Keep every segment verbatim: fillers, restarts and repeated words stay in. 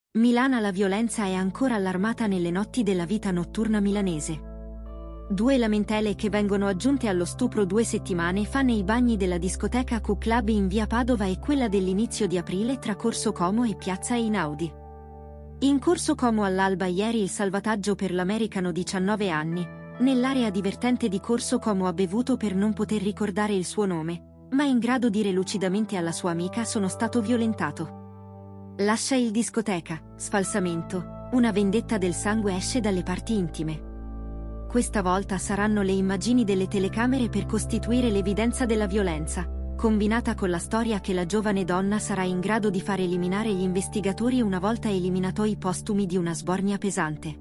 Milana. La violenza è ancora allarmata nelle notti della vita notturna milanese. Due lamentele che vengono aggiunte allo stupro due settimane fa nei bagni della discoteca Q Club in via Padova e quella dell'inizio di aprile tra Corso Como e piazza Einaudi. In Corso Como all'alba ieri il salvataggio per l'americano diciannove anni, nell'area divertente di Corso Como ha bevuto per non poter ricordare il suo nome, ma in grado di dire lucidamente alla sua amica sono stato violentato. Lascia il discoteca, sfalsamento, una vendetta del sangue esce dalle parti intime. Questa volta saranno le immagini delle telecamere per costituire l'evidenza della violenza, combinata con la storia che la giovane donna sarà in grado di far eliminare gli investigatori una volta eliminato i postumi di una sbornia pesante.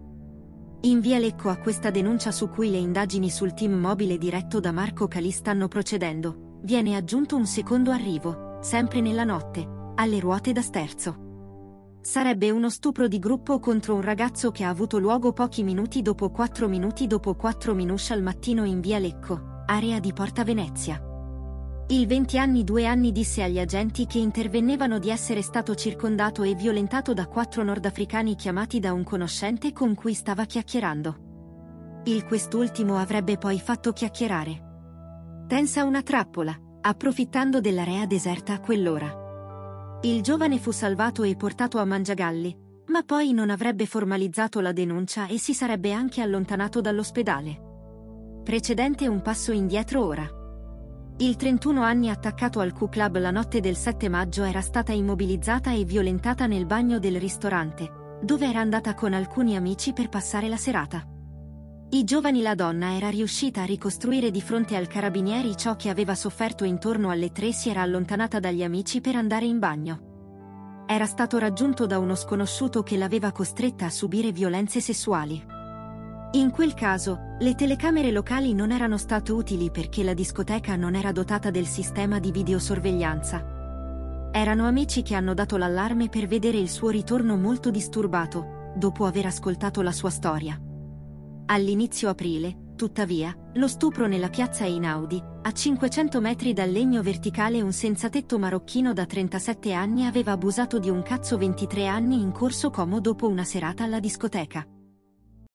In via Lecco a questa denuncia su cui le indagini sul team mobile diretto da Marco Calì stanno procedendo, viene aggiunto un secondo arrivo, sempre nella notte, alle ruote da sterzo. Sarebbe uno stupro di gruppo contro un ragazzo che ha avuto luogo pochi minuti dopo quattro minuti dopo quattro minuscia al mattino in via Lecco, area di Porta Venezia. Il venti anni due anni disse agli agenti che intervenivano di essere stato circondato e violentato da quattro nordafricani chiamati da un conoscente con cui stava chiacchierando. Il quest'ultimo avrebbe poi fatto chiacchierare. Tensa una trappola, approfittando dell'area deserta a quell'ora. Il giovane fu salvato e portato a Mangiagalli, ma poi non avrebbe formalizzato la denuncia e si sarebbe anche allontanato dall'ospedale. Precedente un passo indietro ora. Il trentuno anni attaccato al Q Club la notte del sette maggio era stata immobilizzata e violentata nel bagno del ristorante, dove era andata con alcuni amici per passare la serata. I giovani La donna era riuscita a ricostruire di fronte al carabinieri ciò che aveva sofferto intorno alle tre. Si era allontanata dagli amici per andare in bagno. Era stato raggiunto da uno sconosciuto che l'aveva costretta a subire violenze sessuali. In quel caso, le telecamere locali non erano state utili perché la discoteca non era dotata del sistema di videosorveglianza. Erano amici che hanno dato l'allarme per vedere il suo ritorno molto disturbato, dopo aver ascoltato la sua storia. All'inizio aprile, tuttavia, lo stupro nella piazza Einaudi, a cinquecento metri dal legno verticale un senzatetto marocchino da trentasette anni aveva abusato di un cazzo ventitré anni in Corso Como dopo una serata alla discoteca.